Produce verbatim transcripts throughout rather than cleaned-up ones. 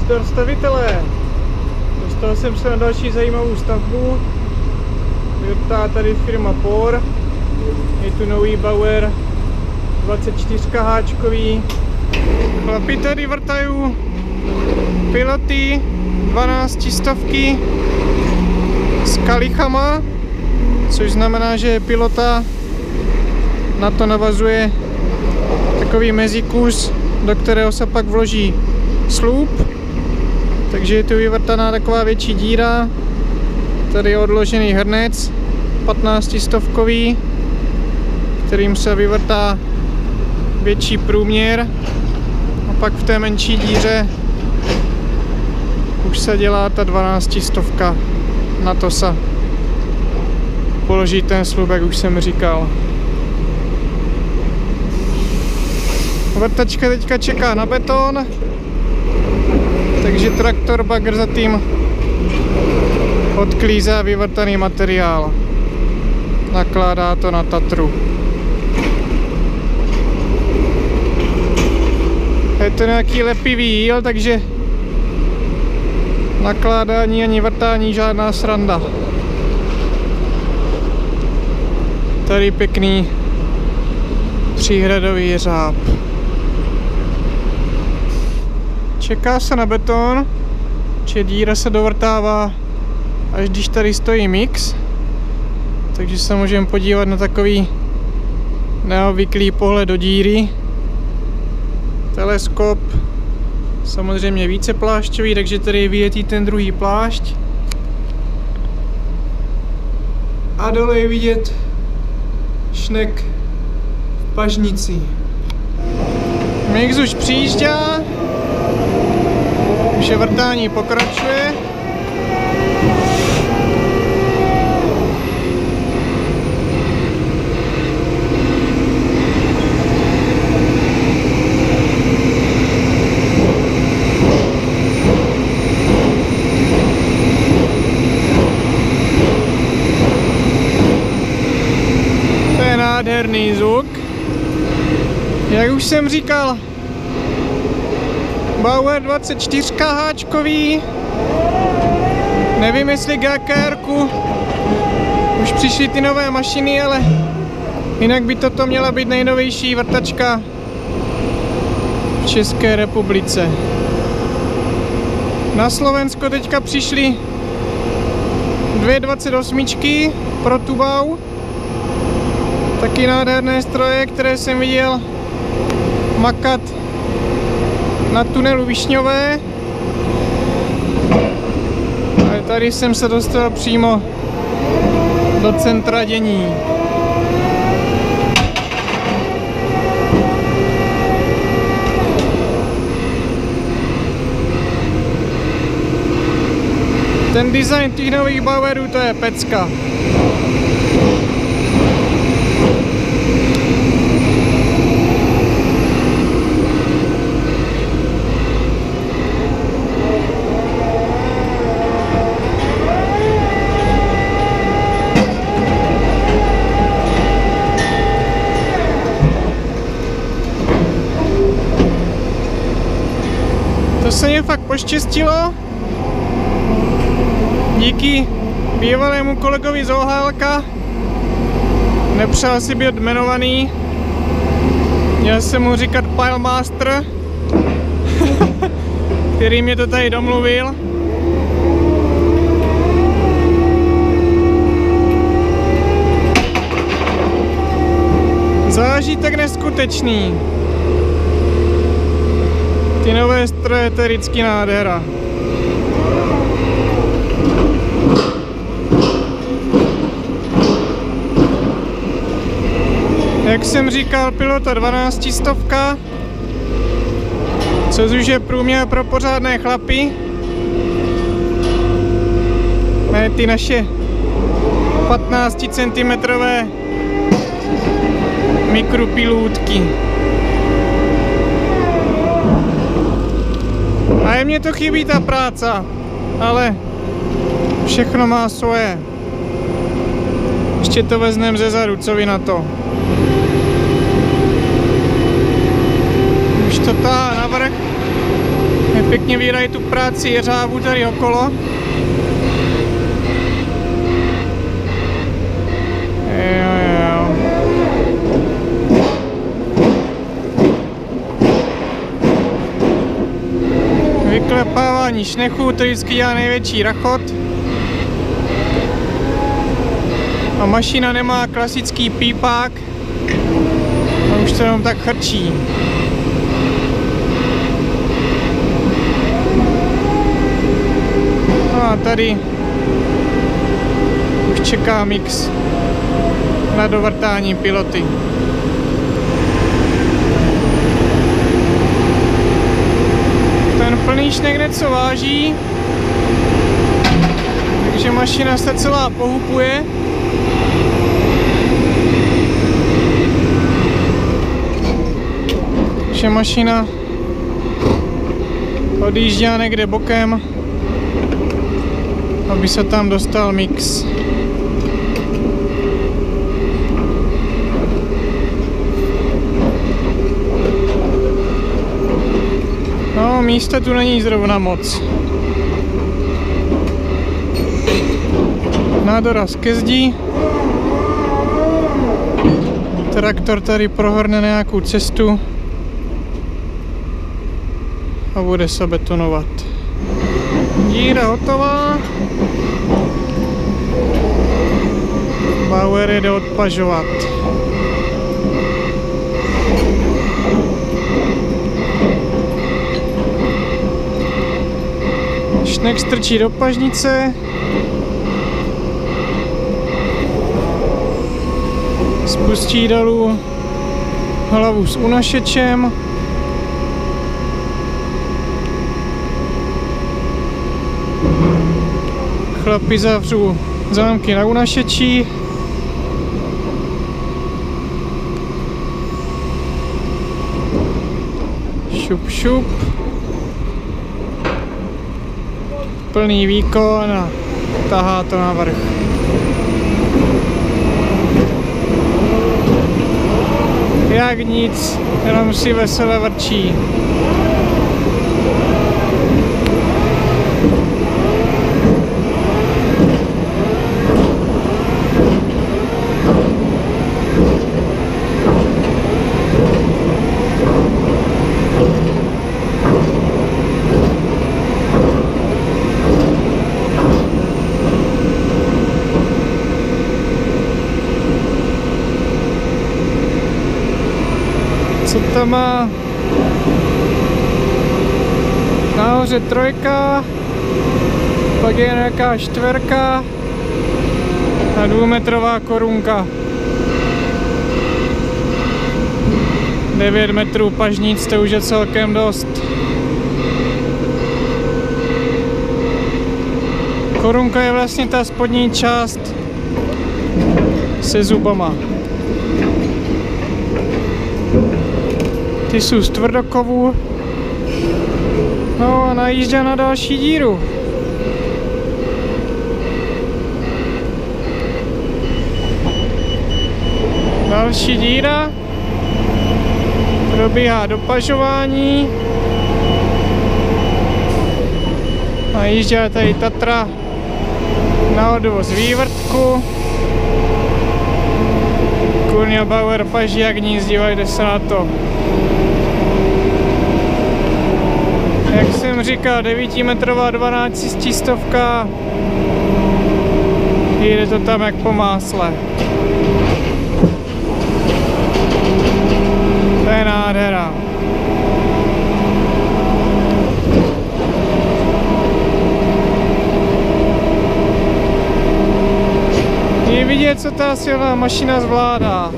Zdar stavitele. Dostal jsem se na další zajímavou stavbu. Vyvrtá tady firma Por. Je tu nový Bauer dvacet čtyři háčkový. Chlapi tady vrtají piloty dvanáctistovky s kalichama, což znamená, že pilota na to navazuje takový mezikus, do kterého se pak vloží sloup, takže je tu vyvrtaná taková větší díra. Tady je odložený hrnec patnáctistovkový, kterým se vyvrtá větší průměr, a pak v té menší díře už se dělá ta dvanáctistovka. Na to se položí ten sloup, jak už jsem říkal. Vrtačka teďka čeká na beton, takže traktor bagr za tím odklízá vyvrtaný materiál. Nakládá to na Tatru. Je to nějaký lepivý jíl, takže nakládání ani vrtání žádná sranda. Tady pěkný tříhradový jeřáb. Čeká se na beton, že díra se dovrtává, až když tady stojí mix. Takže se můžeme podívat na takový neobvyklý pohled do díry. Teleskop samozřejmě více plášťový, takže tady je vidět ten druhý plášť. A dole je vidět šnek v pažnici. Mix už přijíždá, už vrtání pokračuje. Nádherný zvuk. Jak už jsem říkal, Bauer dvacet čtyři háčkový. Nevím, jestli G K R ku už přišly ty nové mašiny, ale jinak by toto měla být nejnovější vrtačka v České republice. Na Slovensko teďka přišly dvě dvacet osm pro Tubau. Taky nádherné stroje, které jsem viděl makat na tunelu Višňové. Ale tady jsem se dostal přímo do centra dění. Ten design těch nových Bauerů, to je pecka. To se mě fakt poštěstilo. Díky bývalému kolegovi z Ohálka, nepřál si být jmenovaný, měl jsem mu říkat Pilemaster, který mě to tady domluvil. Zážitek neskutečný. Ty nové stroje, to je vždycky nádhera. Jak jsem říkal, pilota dvanáctistovka, což už je průměr pro pořádné chlapy. Ne ty naše patnácticentimetrové mikropilůtky. A je mně to chybí ta práce, ale všechno má svoje. Ještě to vezmem ze zadu, co vy na to? Už to táhá navrch, je pěkný pěkně vydají tu práci jeřábu tady okolo. Jo, jo. Vyklepávání šnechu, to vždycky dělá největší rachot. A mašina nemá klasický pípák. A už to jenom tak chrčí. No a tady už čeká mix na dovrtání piloty. Ten plný šnek něco váží, takže mašina se celá pohupuje. Takže mašina odjíždí někde bokem, aby se tam dostal mix. No, místa tu není zrovna moc. Nádoraz ke zdi. Traktor tady prohrne nějakou cestu a bude se betonovat. Díra hotová. Bauer jde odpažovat. Šnek strčí do pažnice. Spustí dolů hlavu s unašečem. Chlapi zavřou zámky na unašečí. Šup, šup. Plný výkon a tahá to na vrch. Jak nic, jenom si vesele vrčí. Co tam má? Nahoře trojka, pak je nějaká čtverka a dvoumetrová korunka. devět metrů pažnic, to už je celkem dost. Korunka je vlastně ta spodní část se zubama. Ty jsou z tvrdokovu. No a najíždí na další díru. Další díra. Probíhá dopažování. Najíždí tady Tatra na odvoz vývrtku. Kurňa Bauer paží jak nic, dívejte se na to. Jak jsem říkal, devítimetrová dvanáctistovka. Jde to tam jak po másle. To je nádhera. Je vidět, co ta silná mašina zvládá.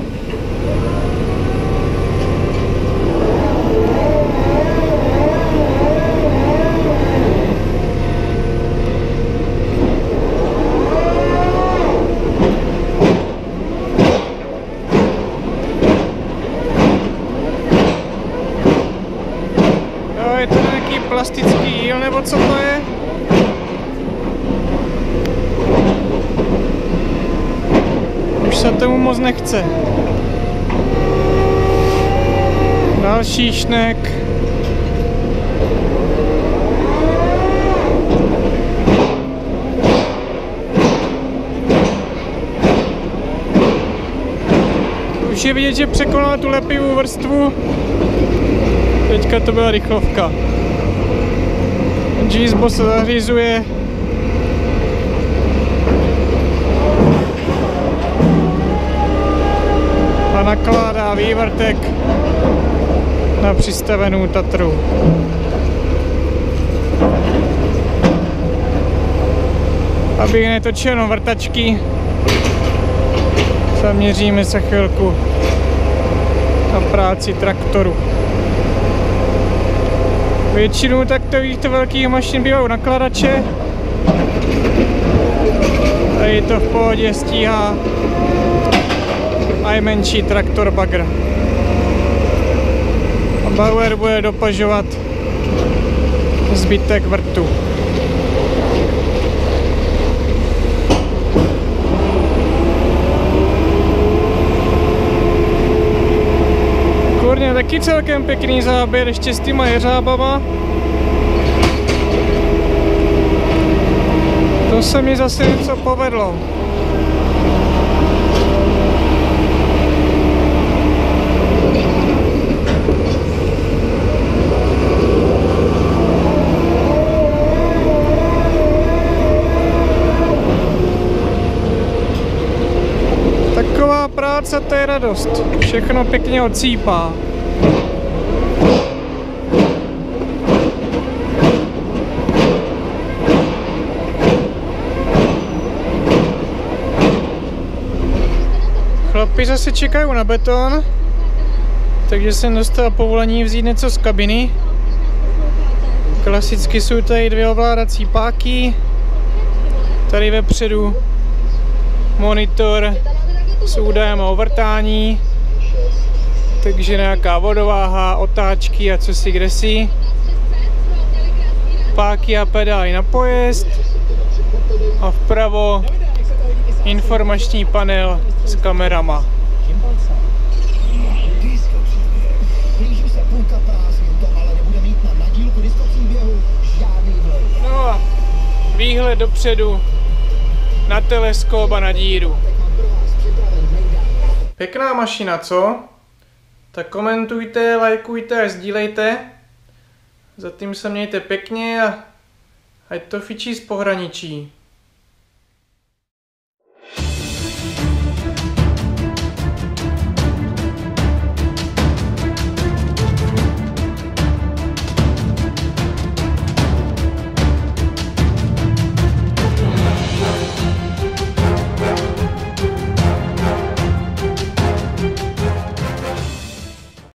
Je to nějaký plastický jíl, nebo co to je? Už se tomu moc nechce. Další šnek. Už je vidět, že překonala tu lepivou vrstvu. Teďka to byla rychlovka. G-Bo se zařizuje. A nakládá vývrtek na přistavenou Tatru. Abych netočil jenom vrtačky, zaměříme se chvilku na práci traktoru. Většinou takovýchto velkých mašin bývají nakladače. Tady to v pohodě stíhá nejmenší traktor bagr. A Bauer bude dopažovat zbytek vrtu. Kurně, taky celkem pěkný záběr, ještě s těma jeřábama. To se mi zase něco povedlo. Taková práce, to je radost. Všechno pěkně odsýpá. Chlapi zase čekají na beton, takže jsem dostal povolení vzít něco z kabiny. Klasicky jsou tady dvě ovládací páky. Tady vepředu monitor s údajem o vrtání, takže nějaká vodováha, otáčky a co si kdesi. Páky a pedály na pojezd a vpravo informační panel s kamerama. No a výhled dopředu na teleskop a na díru. Pěkná mašina, co? Tak komentujte, lajkujte a sdílejte. Zatím se mějte pěkně a ať to fičí z pohraničí.